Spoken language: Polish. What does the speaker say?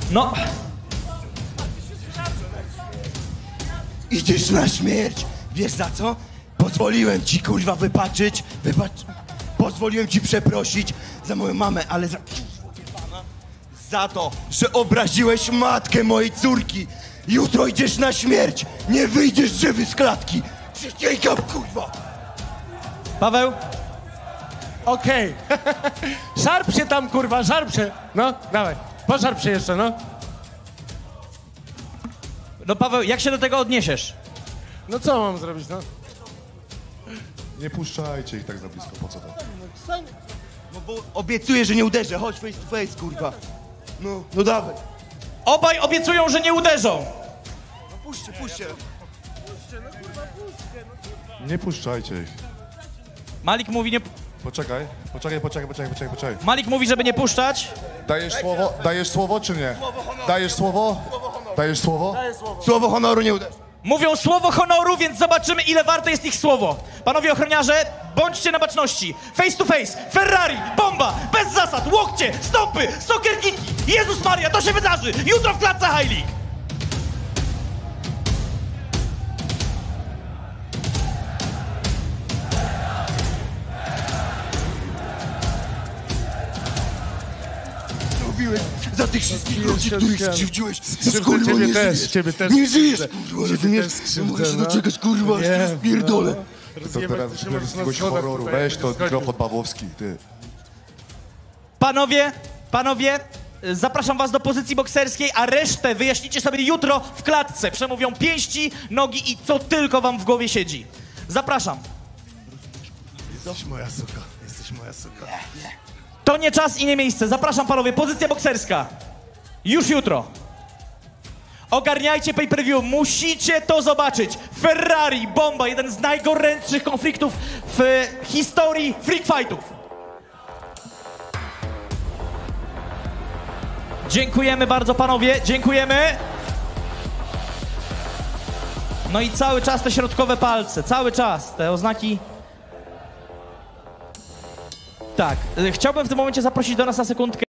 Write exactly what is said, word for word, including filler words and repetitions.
No. Idziesz na śmierć. Wiesz za co? Pozwoliłem ci, kurwa, wypaczyć. Wypacz... Pozwoliłem ci przeprosić za moją mamę, ale za... Za to, że obraziłeś matkę mojej córki. Jutro idziesz na śmierć. Nie wyjdziesz żywy z klatki. Przysięgam, kurwa. Paweł? Okej. Okay. Szarp się tam, kurwa, szarp się. No, dawaj. Poszarp się jeszcze, no. No Paweł, jak się do tego odniesiesz? No co mam zrobić, no? Nie puszczajcie ich tak za blisko, po co to? No bo obiecuję, że nie uderzę. Chodź face to face, kurwa. No, no dawaj. Obaj obiecują, że nie uderzą. No puśćcie, puśćcie. Nie puszczajcie ich. Malik mówi nie... Poczekaj, poczekaj, poczekaj, poczekaj, poczekaj, poczekaj. Malik mówi, żeby nie puszczać. Dajesz słowo, dajesz słowo czy nie? Dajesz słowo? Dajesz słowo? Słowo honoru nie uderzę. Mówią słowo honoru, więc zobaczymy, ile warte jest ich słowo. Panowie ochroniarze, bądźcie na baczności. Face to face, Ferrari, bomba, bez zasad, łokcie, stopy, soccer kicki. Jezus Maria, to się wydarzy. Jutro w klatce High League. Mówiłem za tych wszystkich ludzi, których skrzywdziłeś. Skrzywdzę ciebie nie też, żyjesz. ciebie też Nie skrzywdzę. żyjesz, kurwa, rozumiesz? też skrzywdzę, Możesz no. doczekać, kurwa, aż cię spierdolę. To teraz z jakiegoś horroru, weź to mikrofon Pawłowski, ty. Panowie, panowie, zapraszam was do pozycji bokserskiej, a resztę wyjaśnicie sobie jutro w klatce. Przemówią pięści, nogi i co tylko wam w głowie siedzi. Zapraszam. Jesteś moja suka, jesteś moja suka. To nie czas i nie miejsce. Zapraszam panowie, pozycja bokserska. Już jutro. Ogarniajcie pay-per-view, musicie to zobaczyć. Ferrari, bomba, jeden z najgorętszych konfliktów w historii freak fightów. Dziękujemy bardzo panowie, dziękujemy. No i cały czas te środkowe palce, cały czas te oznaki. Tak, chciałbym w tym momencie zaprosić do nas na sekundkę